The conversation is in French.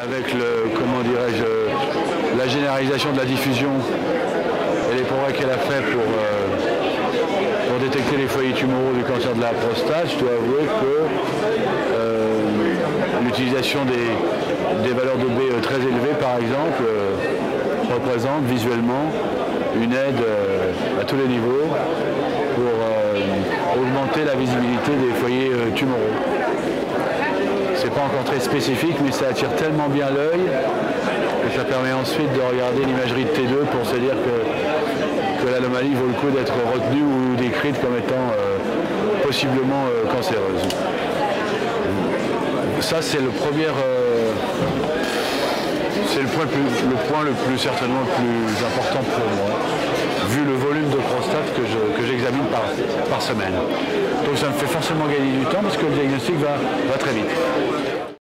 Avec la généralisation de la diffusion et les progrès qu'elle a fait pour détecter les foyers tumoraux du cancer de la prostate, je dois avouer que l'utilisation des valeurs de B très élevées, par exemple, représente visuellement une aide à tous les niveaux pour augmenter la visibilité des foyers tumoraux. C'est pas encore très spécifique, mais ça attire tellement bien l'œil que ça permet ensuite de regarder l'imagerie de T2 pour se dire que l'anomalie vaut le coup d'être retenue ou décrite comme étant possiblement cancéreuse. Ça, c'est le premier, c'est le point le plus certainement le plus important pour moi, vu le volume de prostate que j'examine par semaine. Donc ça me fait forcément gagner du temps parce que le diagnostic va très vite.